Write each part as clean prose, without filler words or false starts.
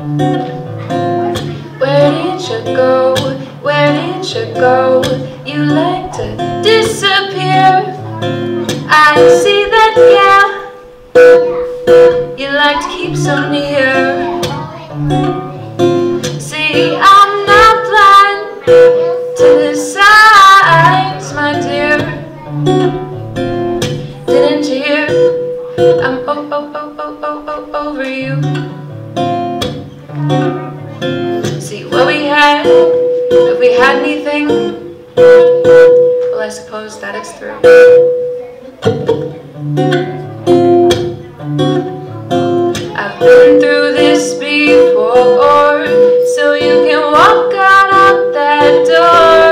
Where did you go? Where did you go? You like to disappear. I see that, yeah. You like to keep so near. See, I'm not blind to the signs, my dear. Didn't you hear? I'm over you. See what we had, if we had anything, well, I suppose that it's through. I've been through this before, so you can walk out that door.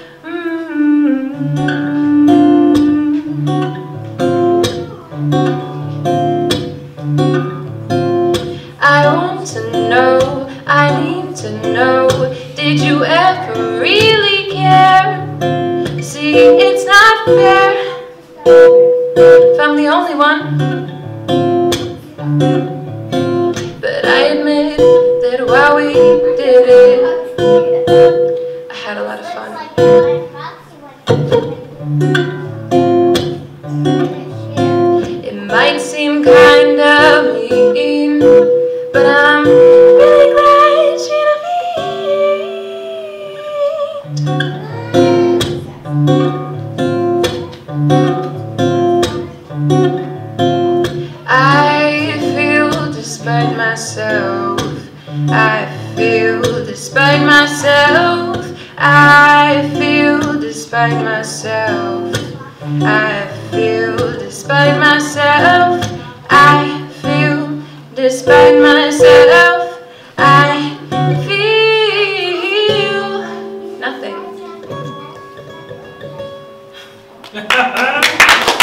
I want to know, I need to know, did you ever really care? See, it's not fair if I'm the only one. But I admit that while we did it, I had a lot of fun. It might seem kind of mean, but I'm really glad you I feel despite myself. I feel despite myself. I feel despite myself. I feel despite myself. I feel despite myself. I feel nothing.